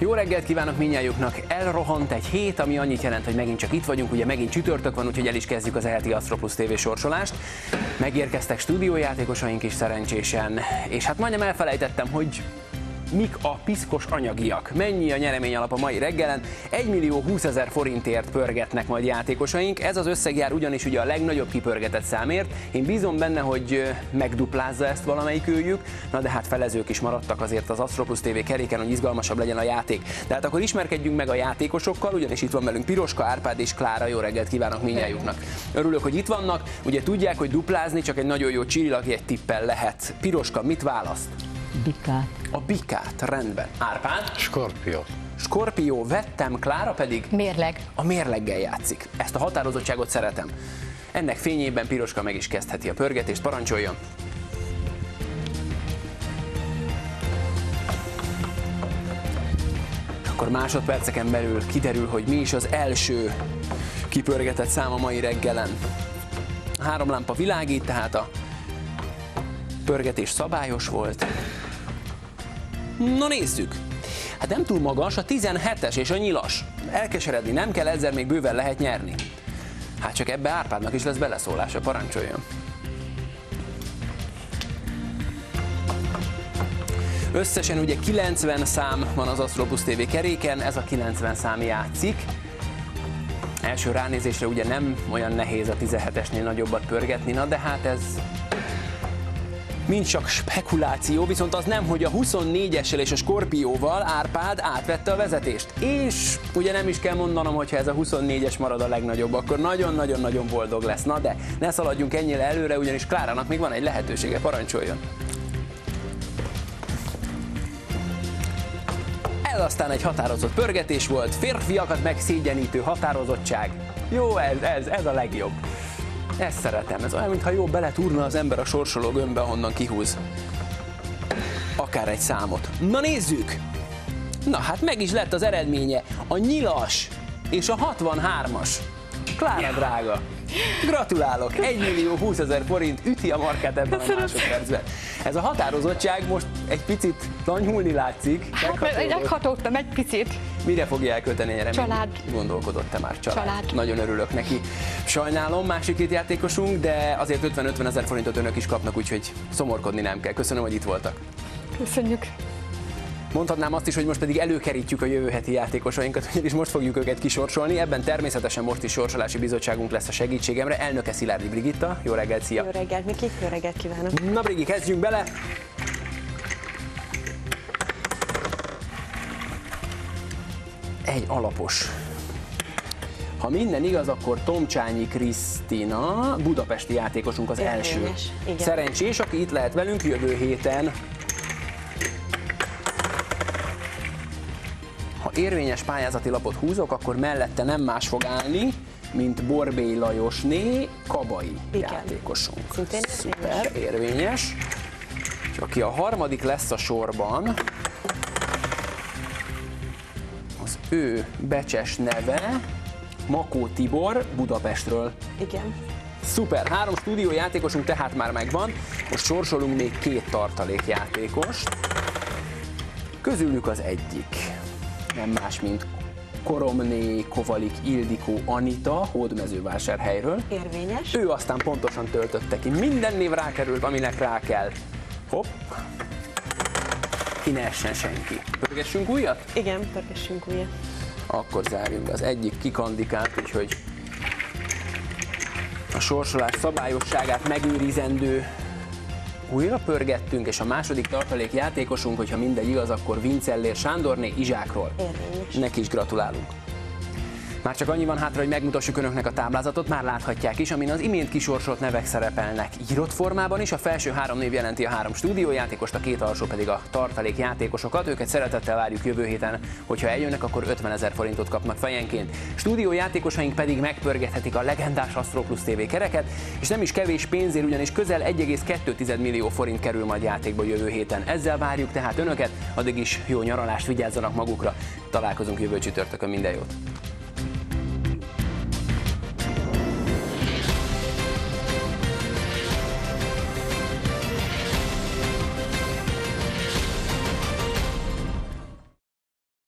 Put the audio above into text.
Jó reggelt kívánok mindnyájuknak! Elrohant egy hét, ami annyit jelent, hogy megint csak itt vagyunk, ugye megint csütörtök van, úgyhogy el is kezdjük az eheti Astro Plus TV sorsolást. Megérkeztek stúdiójátékosaink is szerencsésen, és hát majdnem elfelejtettem, hogy mik a piszkos anyagiak. Mennyi a nyeremény alap a mai reggelen? 1.020.000 forintért pörgetnek majd játékosaink. Ez az összeg jár ugyanis ugye a legnagyobb kipörgetett számért. Én bízom benne, hogy megduplázza ezt valamelyik őjük. Na de hát felezők is maradtak azért az Astro Plus TV keréken, hogy izgalmasabb legyen a játék. De hát akkor ismerkedjünk meg a játékosokkal, ugyanis itt van velünk Piroska, Árpád és Klára. Jó reggelt kívánok mindnyájuknak! Örülök, hogy itt vannak. Ugye tudják, hogy duplázni csak egy nagyon jó csillagi egy tippel lehet. Piroska, mit választ? Bikát. A bikát, rendben. Árpád? Skorpió. Skorpió vettem, Klára pedig? Mérleg. A mérleggel játszik. Ezt a határozottságot szeretem. Ennek fényében Piroska meg is kezdheti a pörgetést, parancsoljon. Akkor másodperceken belül kiderül, hogy mi is az első kipörgetett szám a mai reggelen. 3 lámpa világít, tehát a pörgetés szabályos volt. Na nézzük! Hát nem túl magas, a 17-es és a nyilas. Elkeseredni nem kell, ezzel még bőven lehet nyerni. Hát csak ebbe Árpádnak is lesz beleszólása, parancsoljon. Összesen ugye 90 szám van az Astro Plus TV keréken, ez a 90 szám játszik. Első ránézésre ugye nem olyan nehéz a 17-esnél nagyobbat pörgetni, na de hát ez mind csak spekuláció, viszont az nem, hogy a 24-essel és a Skorpióval Árpád átvette a vezetést. És ugye nem is kell mondanom, hogyha ez a 24-es marad a legnagyobb, akkor nagyon-nagyon-nagyon boldog lesz. Na de ne szaladjunk ennyire előre, ugyanis Klárának még van egy lehetősége, parancsoljon. Ez aztán egy határozott pörgetés volt, férfiakat megszégyenítő határozottság. Jó, ez a legjobb. Ezt szeretem, ez olyan, mintha jó beletúrna az ember a sorsoló gömbbe, ahonnan kihúz akár egy számot. Na nézzük! Na hát meg is lett az eredménye, a nyilas és a 63-as. Klára drága, gratulálok! 1.020.000 forint üti a markát ebben a másodpercben. Ez a határozottság most egy picit lanyhulni látszik. Meghatódtam egy picit. Mire fogja elkölteni a reményt? Család. Gondolkodott-e már család? Nagyon örülök neki. Sajnálom, másik két játékosunk, de azért 50-50.000 forintot önök is kapnak, úgyhogy szomorkodni nem kell. Köszönöm, hogy itt voltak. Köszönjük. Mondhatnám azt is, hogy most pedig előkerítjük a jövő heti játékosainkat, ugyanis most fogjuk őket kisorsolni. Ebben természetesen most is sorsolási bizottságunk lesz a segítségemre. Elnöke Szilágyi Brigitta. Jó reggelt, szia! Jó reggelt, Miki. Jó reggelt kívánok! Na Brigi, kezdjünk bele! Egy alapos. Ha minden igaz, akkor Tomcsányi Krisztina, budapesti játékosunk az első. Igen. Szerencsés, aki itt lehet velünk jövő héten. Ha érvényes pályázati lapot húzok, akkor mellette nem más fog állni, mint Borbély Lajosné, Kabai játékosunk. Szintén szuper, érvényes. És aki a harmadik lesz a sorban, az ő becses neve Makó Tibor, Budapestről. Igen. Szuper, 3 stúdiójátékosunk tehát már megvan, most sorsolunk még 2 tartalékjátékost. Közülük az egyik nem más, mint Koromné Kovalik Ildikó Anita, Hódmezővásárhelyről. Érvényes. Ő aztán pontosan töltötte ki. Minden név rákerült, aminek rá kell. Hopp. Ki ne essen senki. Pörgessünk újat? Igen, pörgessünk újat. Akkor zárjunk. Az egyik kikandikált, úgyhogy a sorsolás szabályosságát megőrizendő újra pörgettünk, és a második tartalék játékosunk, hogyha mindegy igaz, akkor Vincellér Sándorné Izsákról. Érvényes. Neki is gratulálunk. Már csak annyi van hátra, hogy megmutassuk önöknek a táblázatot, már láthatják is, amin az imént kisorsolt nevek szerepelnek írott formában is. A felső 3 név jelenti a 3 stúdiójátékost, a 2 alsó pedig a tartalék játékosokat. Őket szeretettel várjuk jövő héten, hogyha eljönnek, akkor 50.000 forintot kapnak fejenként. Stúdiójátékosaink pedig megpörgethetik a legendás Astro Plus TV kereket, és nem is kevés pénzért, ugyanis közel 1,2 millió forint kerül majd játékba jövő héten. Ezzel várjuk tehát önöket, addig is jó nyaralást, vigyázzanak magukra. Találkozunk jövő csütörtökön, minden jót!